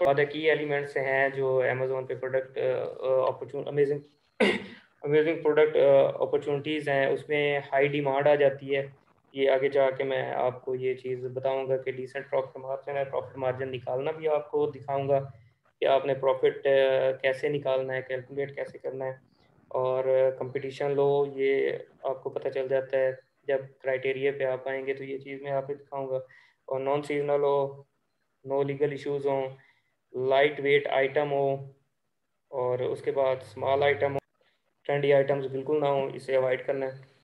ज़्यादा की एलिमेंट्स हैं जो अमेज़न पे product amazing amazing product opportunities हैं, उसमें हाई डिमांड आ जाती है। ये आगे जाके मैं आपको ये चीज़ बताऊंगा कि डिसेंट प्रॉफिट मार्जिन निकालना भी आपको दिखाऊंगा कि आपने प्रॉफिट कैसे निकालना है, कैलकुलेट कैसे करना है। और कंपटीशन लो, ये आपको पता चल जाता है जब क्राइटेरिया पे आप आएंगे, तो ये चीज़ मैं आपको दिखाऊंगा। और नॉन सीजनल हो, नो लीगल इश्यूज हों, लाइट वेट आइटम हो, और उसके बाद स्मॉल आइटम हो, ट्रेंडी आइटम्स बिल्कुल ना हो, इसे अवॉइड करना है।